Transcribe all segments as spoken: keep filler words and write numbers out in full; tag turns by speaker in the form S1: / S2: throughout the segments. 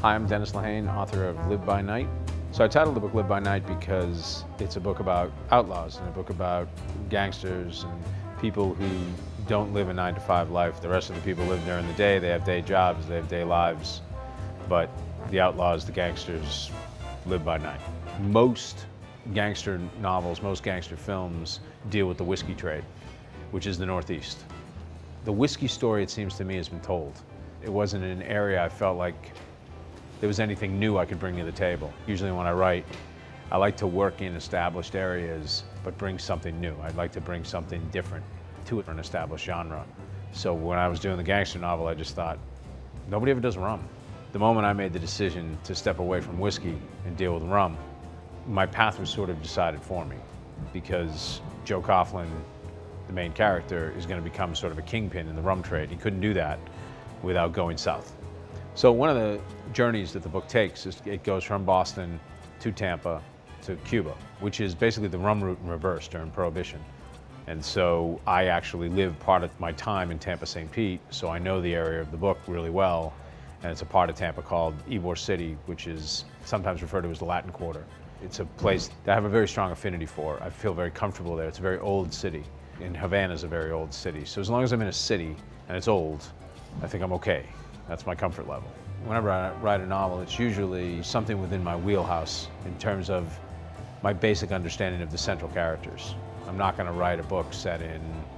S1: Hi, I'm Dennis Lehane, author of Live by Night. So I titled the book Live by Night because it's a book about outlaws and a book about gangsters and people who don't live a nine to five life. The rest of the people live during the day, they have day jobs, they have day lives, but the outlaws, the gangsters, live by night. Most gangster novels, most gangster films deal with the whiskey trade, which is the Northeast. The whiskey story, it seems to me, has been told. It wasn't an area I felt like there was anything new I could bring to the table. Usually when I write, I like to work in established areas, but bring something new. I'd like to bring something different to an established genre. So when I was doing the gangster novel, I just thought, nobody ever does rum. The moment I made the decision to step away from whiskey and deal with rum, my path was sort of decided for me, because Joe Coughlin, the main character, is going to become sort of a kingpin in the rum trade. He couldn't do that without going south. So one of the journeys that the book takes is it goes from Boston to Tampa to Cuba, which is basically the rum route in reverse during Prohibition. And so I actually live part of my time in Tampa, Saint Pete, so I know the area of the book really well. And it's a part of Tampa called Ybor City, which is sometimes referred to as the Latin Quarter. It's a place that I have a very strong affinity for. I feel very comfortable there. It's a very old city. And Havana's a very old city. So as long as I'm in a city and it's old, I think I'm okay. That's my comfort level. Whenever I write a novel, it's usually something within my wheelhouse in terms of my basic understanding of the central characters. I'm not going to write a book set in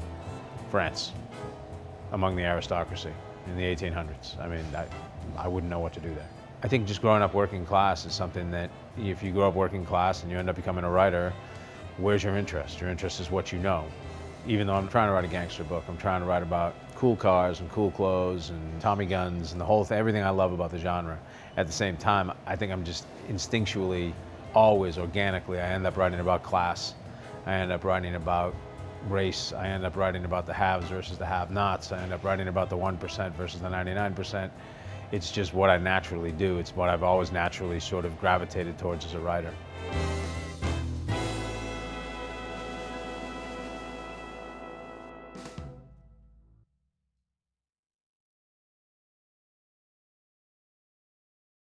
S1: France, among the aristocracy in the eighteen hundreds. I mean, I, I wouldn't know what to do there. I think just growing up working class is something that if you grow up working class and you end up becoming a writer, where's your interest? Your interest is what you know. Even though I'm trying to write a gangster book, I'm trying to write about cool cars and cool clothes and Tommy guns and the whole thing, everything I love about the genre. At the same time, I think I'm just instinctually, always organically, I end up writing about class. I end up writing about race. I end up writing about the haves versus the have-nots. I end up writing about the one percent versus the ninety-nine percent. It's just what I naturally do. It's what I've always naturally sort of gravitated towards as a writer.